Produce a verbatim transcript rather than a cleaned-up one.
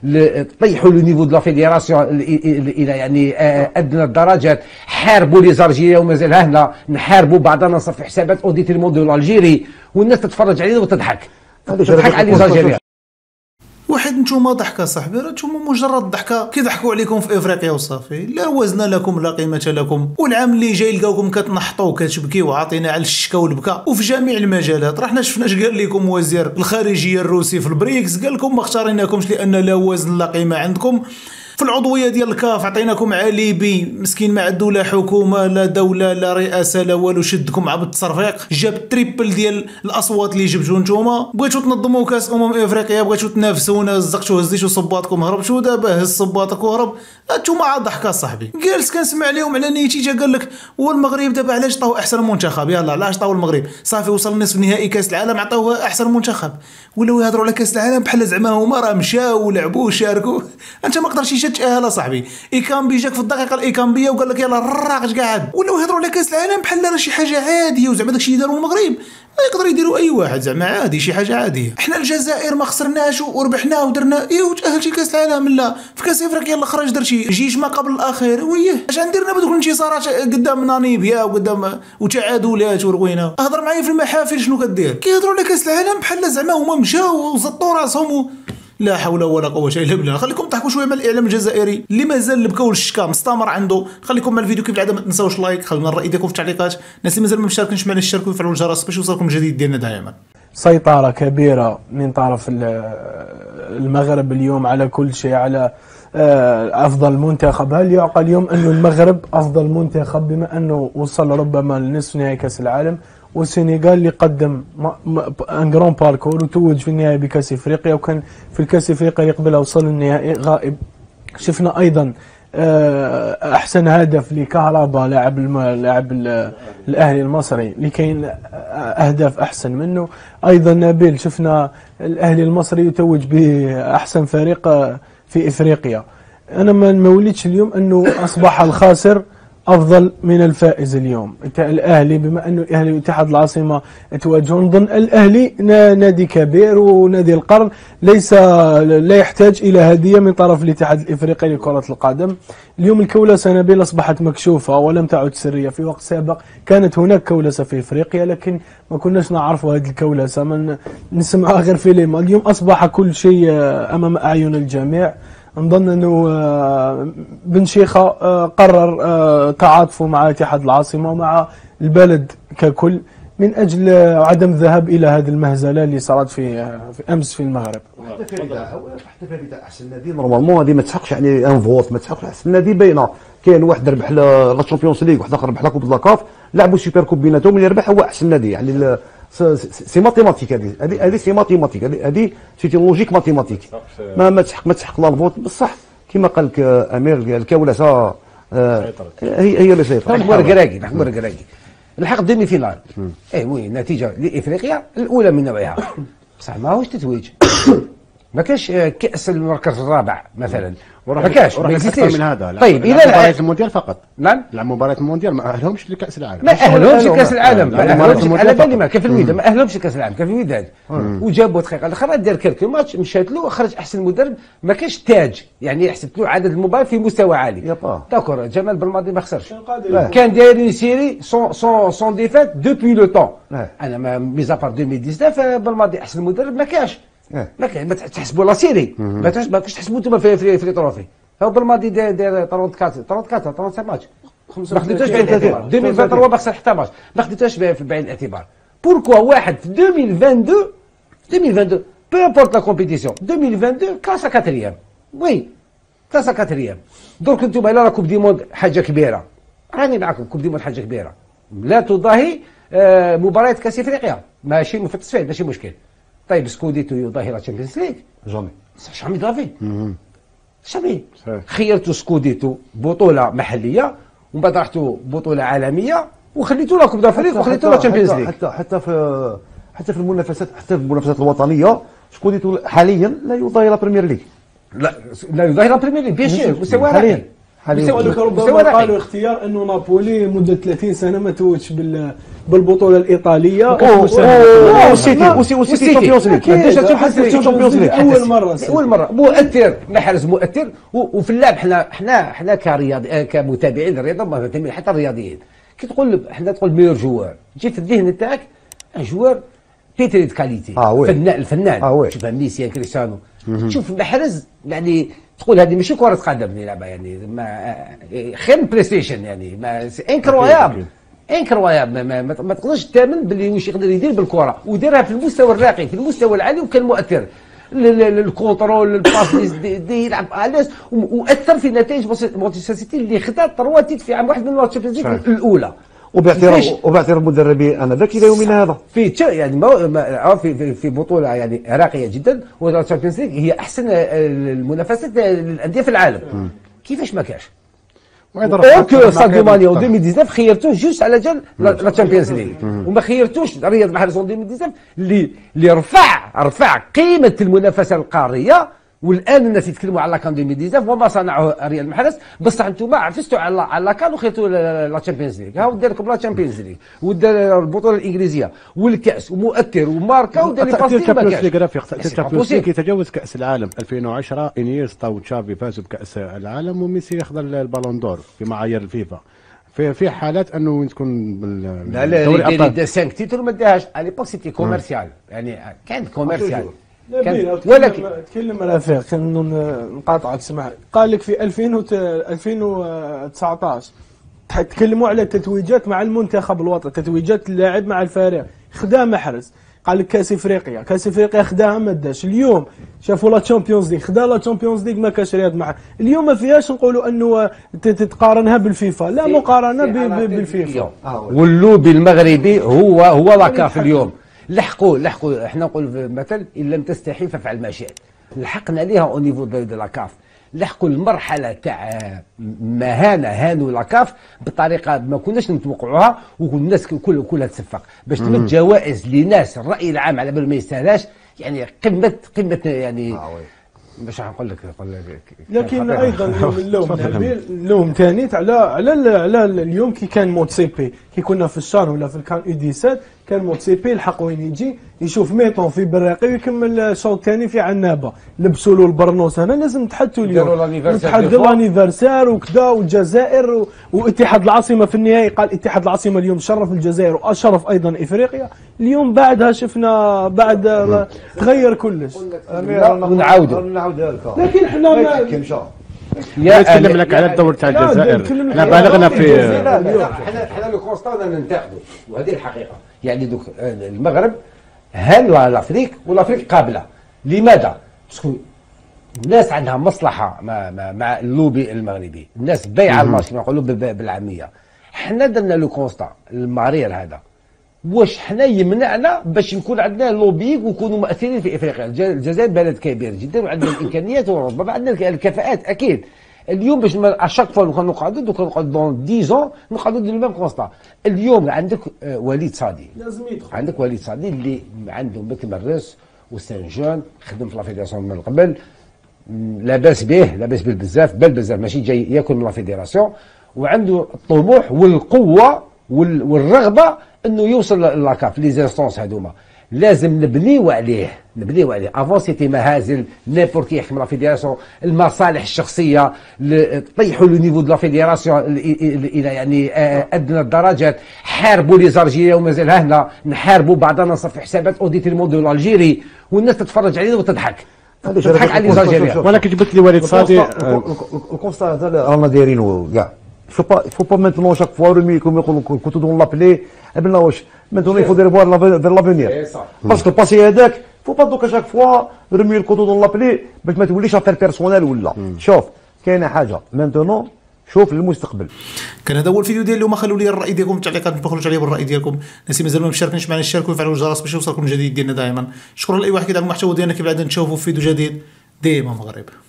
طيحوا لو نيفو دو لا فيديراسيون الى يعني ادنى الدرجات، حاربوا لي زارجيريا ومازال هنا نحاربوا بعضنا نصرف حسابات اوديتي الموندو الجيري، والناس تتفرج علينا وتضحك تضحك على لي زارجيريا. واحد نتوما ضحكه صاحبي، راه نتوما مجرد ضحكه كيضحكوا عليكم في افريقيا وصافي، لا وزن لكم لا قيمه لكم، والعام اللي جاي لقاوكم كتنحطوا وكتبكيو وعاطينا على الشكا والبكا وفي جميع المجالات. راه حنا شفنا اش قال لكم وزير الخارجيه الروسي في البريكس، قال لكم ما اختاريناكمش لان لا وزن لا قيمه عندكم. في العضويه ديال الكاف عطيناكم عليبي مسكين ما عنده لا حكومه لا دوله لا رئاسه لا والو، شدكم عبد التصرفيق، جاب تريبل ديال الاصوات اللي جبتو نتوما. بغيتو تنظموا كاس امم افريقيا، بغيتو تنافسونا، زقتو هزيتو صباطكم هربتو، دابا هز صباطك وهرب. نتوما عاد ضحكه صاحبي. جالس كنسمع عليهم على نيتيجه، قال لك هو المغرب دابا علاش عطاو احسن منتخب، يلاه علاش عطاو المغرب صافي وصل نصف نهائي كاس العالم عطاوه احسن منتخب، ولاو يهضروا على كاس العالم بحال زعما هما راه مشاو ولعبوا وشاركوا. انت ما قدرتيش تتاهل صاحبي. ايكامبي جاك في الدقيقه الايكامبيه وقال لك يلاه الراقش قاعد، ولاو يهضروا على كاس العالم بحال راه شي حاجه عاديه، وزعما داكشي اللي داروا المغرب يقدر يديروا اي واحد زعما عادي، شي حاجه عاديه. حنا الجزائر ما خسرناش وربحنا ودرنا ايه وتاهلتي كاس العالم، لا في كاس افريقيا اللي خرج درتي جيش ما قبل الاخير، ويه اش غنديرنا بهذوك الانتصارات قدام ناميبيا وقدام وتعادلات وروينا. هضر معايا في المحافل شنو كدير، كيهضروا على كاس العالم بحال زعما هما مشاو وزطوا راسهم. لا حول ولا قوه الا بالله. خليكم تضحكوا شويه مع الاعلام الجزائري اللي مازال البكا والشكا مستمر عنده. خليكم مع الفيديو كيف العاده، ما تنساوش لايك، خلونا الراي ديالكم في التعليقات. الناس اللي مازال ما مشاركينش معنا يشتركوا ويفعلوا الجرس باش يوصلكم الجديد ديالنا دائما. سيطره كبيره من طرف المغرب اليوم على كل شيء، على افضل منتخب. هل يعقل اليوم انه المغرب افضل منتخب بما انه وصل ربما لنصف نهائي كاس العالم، والسنغال اللي قدم ان جرون باركور وتوج في النهائي بكاس افريقيا، وكان في الكاس افريقيا قبلها وصل النهائي غائب. شفنا ايضا احسن هدف لكهرباء لاعب لاعب الاهلي المصري، اللي كاين اهداف احسن منه. ايضا نبيل شفنا الاهلي المصري يتوج باحسن فريق في افريقيا. انا ما وليتش اليوم انه اصبح الخاسر افضل من الفائز اليوم. الاهلي بما انه الاهلي اتحاد العاصمه يتواجهون، نظن الاهلي نادي كبير ونادي القرن، ليس لا يحتاج الى هديه من طرف الاتحاد الافريقي لكره القدم. اليوم الكولسه نبيل اصبحت مكشوفه ولم تعد سريه. في وقت سابق كانت هناك كولسه في افريقيا لكن ما كناش نعرفوا هذه الكولسه، من نسمعها غير في ليما. اليوم اصبح كل شيء امام اعين الجميع. نظن انه بن شيخه قرر تعاطفه مع اتحاد العاصمه ومع البلد ككل من اجل عدم الذهاب الى هذه المهزله اللي صارت في في امس في المغرب. حتى فريده حتى فريده احسن نادي نورمالمون هذه ما تسحقش يعني ان فوت، ما تسحقش احسن نادي باينه. كاين واحد ربح لا تشامبيونز ليغ، واحد اخر ربح لا كوب لا كاف، لعبوا سوبر كوب بيناتهم، اللي ربح هو احسن نادي. يعني سي ماتيماتيك، هذه هذه سي ماتيماتيك، هذه سي لوجيك ماتيماتيك. ما ما تسحق ما تسحق لا الفوت بصح كما قال لك امير الكولسه آه هي هي اللي سيطرت. نحمر كراكي نحمر كراكي الحق دومي فينال. اي وي نتيجه لافريقيا الاولى من نوعها، بصح ماهوش تتويج. ما كاش كاس المركز الرابع مثلا، ما كاش ما اكثر من هذا. طيب الى مباريات المونديال فقط. نعم لعب مباريات المونديال ما اهلهمش لكاس العالم، ما اهلهمش لكاس العالم، ما اهلهمش على بالي ما كان في الوداد، ما اهلهمش لكاس العالم، كان في الوداد وجابوا دقيقه الاخرى دار كالكو ماتش مشات له خرج احسن مدرب. ما كاش تاج يعني حسبت له عدد المباريات في مستوى عالي. داكور جمال بالماضي ما خسرش، كان دايرين سيري سون سون سون ديفات دوبوي لو طون. انا ما ميزابار ألفين وتسعطاش بالماضي احسن مدرب ما كاش، ما كاين ما تحسبوا لا سيري، ما كاش تحسبوا انتم في في في تروفي. هو بالماضي دار دار أربعة وثلاثين أربعة وثلاثين ماتش، ما خديتوش بعين الاعتبار. ألفين وثلاثة ما خسر حتى ماتش، ما خديتوش بعين الاعتبار. بوركوا واحد في ألفين واثنين وعشرين ألفين واثنين وعشرين بو امبورت لا كومبيتيسيون ألفين واثنين وعشرين كلاس كاتريام، وي كلاس كاتريام. درك انتم لا كوب دي موند حاجه كبيره، راني معكم كوب دي موند حاجه كبيره، لا تضاهي آه مباريات كاس افريقيا، ماشي في التصفيات ماشي مشكل. طيب سكوديتو يضاهي لا تشامبيونز ليغ؟ جامي جامي ضافي جامي. خيرتوا سكوديتو بطوله محليه ومن بعد رحتوا بطوله عالميه وخليتوا لا كوب دافريك وخليتوا لا تشامبيونز ليغ. حتى حتى في حتى في المنافسات حتى في المنافسات الوطنيه سكوديتو حاليا لا يضاهي لا بريمير ليغ. لا لا يضاهي لا بريمير ليغ بيان سور مستوى حاليا ولك ربما قالوا اختيار انه نابولي مده ثلاثين سنه ما توجش بال بالبطوله الايطاليه. وسيتي وسيتي وسيتي شامبيونز ليغ شامبيونز ليغ اول مره اول مره مؤثر، محرز مؤثر. وفي اللعب حنا حنا حنا كرياضي كمتابعين للرياضه ما فهمتين حتى الرياضيين كي تقول حنا تقول ميور جوار تجي في الذهن تاعك جوار بيتري كاليتي آه فنان الفنان آه شوف ميسي كريستيانو تشوف محرز يعني تقول هذه ماشي كره قدم يلعبها يعني ما خير من بلاي ستيشن يعني ما انكرويابل انكرويابل ما, ما, ما, ما تقدرش تامن باللي واش يقدر يدير بالكره وديرها في المستوى الراقي في المستوى العالي وكان مؤثر الكونترول الباس دي, دي يلعب اليس واثر في نتائج مانشستر سيتي اللي خدا ثلاثة تيت في عام واحد من الشامبيونز ليغ الاولى وباعتراف وباعتراف مدربي انا ذاك الى يومنا هذا في يعني ما في, في في بطوله يعني راقيه جدا والشامبيونز ليغ هي احسن المنافسات للانديه في العالم. كيفاش ما كاش اوكي ساديو ماني و ألفين وتسعطاش خيرتوه جوست على جال لا تشامبيونز ليغ وما خيرتوش رياض محرز ألفين وتسعطاش اللي اللي رفع رفع قيمه المنافسه القاريه. والان الناس يتكلموا على لاكان ألفين وتسعطاش وما صنعه ريال محرز بصح انتم عفستوا على على لاكان وخيرتوا لا تشامبيونز ليغ. ها ودار لكم لا تشامبيونز ليغ ودار البطوله الانجليزيه والكاس ومؤثر وماركا ودار لي باس ما كاش الشامبيونز ليغ يتجاوز كاس العالم ألفين وعشرة. انيستا وتشافي فازوا بكاس العالم وميسي ياخذ البالون دور في معايير الفيفا. في في حالات انه تكون لا لا اللي دا خمسة تيتر ما داهاش على ليبوك سيتي كوميرسيال يعني كان كوميرسيال. ولكن تكلم رفيق انه نقاطعك سمع قال لك في ألفين وتسعطاش تكلموا على تتويجات مع المنتخب الوطني تتويجات اللاعب مع الفريق خدا محرز قال لك كاس افريقيا كاس افريقيا خداها ما داش. اليوم شافوا لا تشامبيونز ليغ خدا لا تشامبيونز ليغ ما كاش رياض معه. اليوم ما فيهاش نقولوا انه تتقارنها بالفيفا لا مقارنه بالفيفا. واللوبي المغربي هو هو لاكاف اليوم لحقوا لحقوا احنا نقول مثل ان لم تستحي فافعل ما شئت. لحقنا ليها او نيفو دو لاكاف لحقوا المرحله تاع مهانه هانوا لاكاف بطريقه ما كناش نتوقعوها والناس كل كلها تصفق باش تمد جوائز لناس الراي العام على بال ما يستاهلاش يعني قمه قمه يعني آه باش نقول لك نقول لك لكن ايضا اللوم نبيل اللوم ثاني على على على اليوم كي كان موتسيبي كي كنا في الشهر ولا في الكان يو سبعطاش كان موتسيبي الحق وين يجي يشوف ميطون في براقي ويكمل الشوط الثاني في عنابه لبسوا له البرنوس. هنا لازم تحدثوا اليوم تحدثوا الانيفرسير وكذا والجزائر واتحاد العاصمه في النهائي قال اتحاد العاصمه اليوم شرف الجزائر واشرف ايضا افريقيا. اليوم بعدها شفنا بعد تغير كلش. ونعاودوا نعاودها لك لكن احنا ما نتكلم لك على الدور تاع الجزائر. احنا بالغنا في احنا احنا لو كونستانا ننتقدوا وهذه الحقيقه يعني دوك المغرب هل لافريك والافريك قابله. لماذا؟ باسكو الناس عندها مصلحه مع, مع, مع اللوبي المغربي. الناس بايعه الماتش كما نقولوا بالعاميه. حنا درنا لو كونستا المرير هذا واش حنا يمنعنا باش نكون عندنا لوبي ونكونوا مؤثرين في افريقيا. الجزائر بلد كبير جدا وعندنا الامكانيات وربما عندنا الكفاءات اكيد. اليوم باش اشاك فوا نقعدوا دوك نقعدوا دون عشرة نقعدوا نديروا ميم كونستا. اليوم عندك وليد صادي لازم يدخل عندك وليد صادي اللي عنده بك مرس وسان جون خدم في لا فيدراسيون من قبل لاباس به لاباس به بزاف بل بزاف ماشي جاي ياكل من لا فيدراسيون وعنده الطموح والقوه والرغبه انه يوصل لاكاف لي زانستونس هذوما. لازم نبنيو عليه نبنيو عليه افون سيتي مهازل نيبور كي يحكم لا فيدراسيون المصالح الشخصيه طيحوا لو نيفو دو لا فيدراسيون الى يعني ادنى الدرجات. حاربوا لي زارجيريا ومازال هنا نحاربوا بعضنا نصف حسابات اوديتي الموندو الجيري والناس تتفرج علينا وتضحك تضحك على لي زارجيريا. ولكن جبت لي وليد صادي الكونستا هذا رانا دايرينه كاع. faut pas il faut pas maintenant chaque fois remuer comme كنتو دون لابلي قبلنا واش maintenant il faut revoir vers l'avenir parce que passé هذاك faut pas دوكا chaque fois remuer الكوتو دون لابلي باش ما توليش افير بيرسونيل ولا. شوف كاينه حاجه maintenant شوف للمستقبل. كان هذا هو الفيديو ديال اليوم. خلوا لي الراي ديالكم التعليقات تخرجوا عليه بالراي ديالكم. الناس اللي مازال ما مشاركينش معنا يشاركوا ويفعلوا الجرس باش يوصلكم الجديد ديالنا دائما. شكرا لاي واحد كيدعم المحتوى ديالنا كيف العاده نشوفوا في فيديو جديد ديما مغرب.